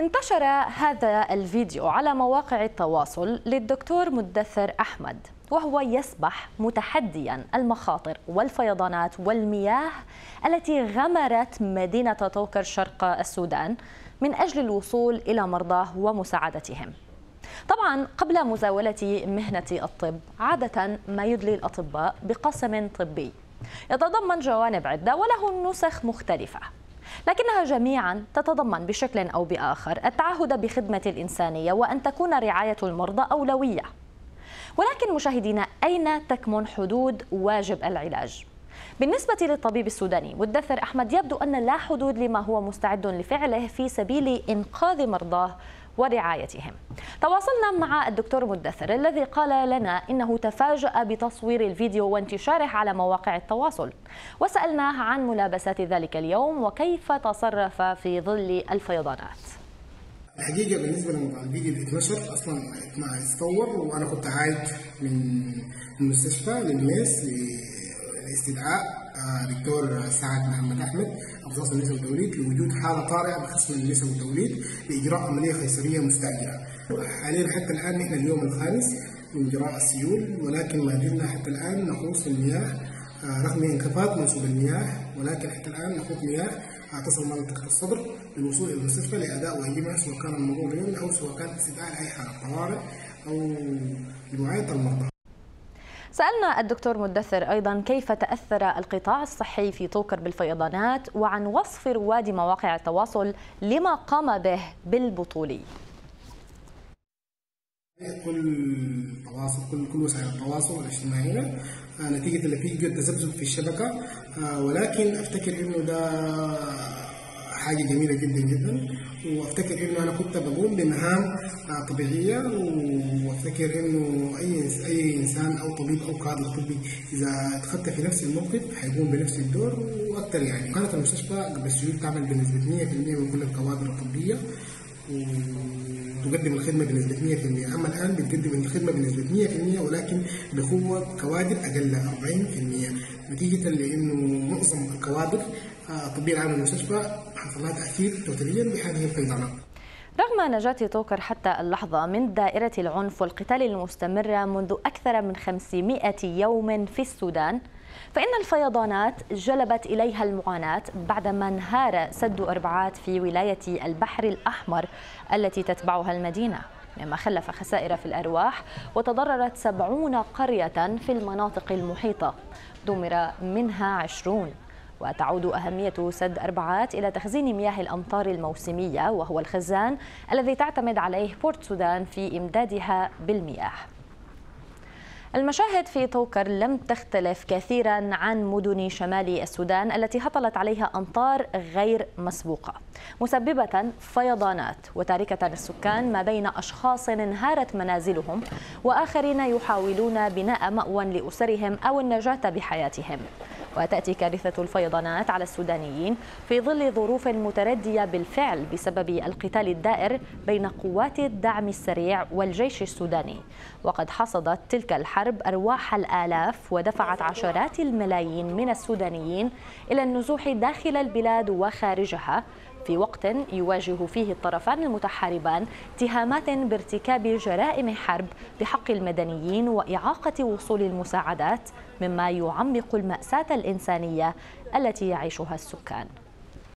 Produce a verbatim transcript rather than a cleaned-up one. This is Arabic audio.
انتشر هذا الفيديو على مواقع التواصل للدكتور مدثر أحمد وهو يسبح متحديا المخاطر والفيضانات والمياه التي غمرت مدينة طوكر شرق السودان من أجل الوصول إلى مرضاه ومساعدتهم. طبعا قبل مزاولة مهنة الطب عادة ما يدلي الأطباء بقسم طبي يتضمن جوانب عدة وله نسخ مختلفة، لكنها جميعا تتضمن بشكل أو بآخر التعهد بخدمة الإنسانية وأن تكون رعاية المرضى أولوية. ولكن مشاهدينا، أين تكمن حدود واجب العلاج؟ بالنسبة للطبيب السوداني مدثر أحمد يبدو أن لا حدود لما هو مستعد لفعله في سبيل إنقاذ مرضاه ورعايتهم. تواصلنا مع الدكتور مدثر الذي قال لنا إنه تفاجأ بتصوير الفيديو وانتشاره على مواقع التواصل، وسألناه عن ملابسات ذلك اليوم وكيف تصرف في ظل الفيضانات. الحقيقة بالنسبة للفيديو اللي اتنشر أصلا ما اتصور وأنا كنت عايد من المستشفى للميس لاستدعاء دكتور سعد محمد أحمد أخصائي النساء والتوليد لوجود حالة طارئة بقسم النساء والتوليد لإجراء عملية قيصرية مستعجلة. حاليا حتى الآن نحن اليوم الخامس من إجراء السيول، ولكن ما زلنا حتى الآن نغوص في المياه رغم انخفاض منسوب المياه، ولكن حتى الآن نخوض مياه تصل منطقة الصدر للوصول إلى المستشفى لأداء واجبها سواء كان الموضوع بيومي أو سواء كان استدعاء لأي حالة طوارئ أو لمعاينة المرضى. سألنا الدكتور مدثر أيضا كيف تأثر القطاع الصحي في طوكر بالفيضانات وعن وصف رواد مواقع التواصل لما قام به بالبطولي. كل التواصل كل كل وسائل التواصل الاجتماعي نتيجة اللي فيه تذبذب في الشبكة، ولكن أفتكر إنه ده حاجة جميلة جدا جدا، وافتكر انه انا كنت بقوم بمهام طبيعية، وافتكر انه اي اي انسان او طبيب او كادر طبي اذا اتخذت في نفس الموقف حيقوم بنفس الدور واكثر. يعني كانت المستشفى قبل السيول تعمل بنسبة مية بالمية من كل الكوادر الطبية وتقدم الخدمة بنسبة مية بالمية، اما الان بتقدم الخدمة بنسبة مية بالمية ولكن بقوة كوادر اقل أربعين بالمية، نتيجة لانه معظم الكوادر الطبية العامة للمستشفى حصل لها تأثير توتاليا بهذه الفيضانات. رغم نجاة طوكر حتى اللحظة من دائرة العنف والقتال المستمرة منذ أكثر من خمسمائة يوم في السودان، فإن الفيضانات جلبت إليها المعاناة بعدما انهار سد أربعات في ولاية البحر الأحمر التي تتبعها المدينة، مما خلف خسائر في الأرواح، وتضررت سبعون قرية في المناطق المحيطة دمر منها عشرون. وتعود أهمية سد أربعات إلى تخزين مياه الأمطار الموسمية، وهو الخزان الذي تعتمد عليه بورت سودان في إمدادها بالمياه. المشاهد في طوكر لم تختلف كثيرا عن مدن شمال السودان التي هطلت عليها أمطار غير مسبوقة مسببة فيضانات وتاركة السكان ما بين أشخاص انهارت منازلهم وآخرين يحاولون بناء مأوى لأسرهم أو النجاة بحياتهم. وتأتي كارثة الفيضانات على السودانيين في ظل ظروف متردية بالفعل بسبب القتال الدائر بين قوات الدعم السريع والجيش السوداني، وقد حصدت تلك الحرب أرواح الآلاف ودفعت عشرات الملايين من السودانيين إلى النزوح داخل البلاد وخارجها في وقت يواجه فيه الطرفان المتحاربان اتهامات بارتكاب جرائم حرب بحق المدنيين وإعاقة وصول المساعدات، مما يعمق المأساة الإنسانية التي يعيشها السكان.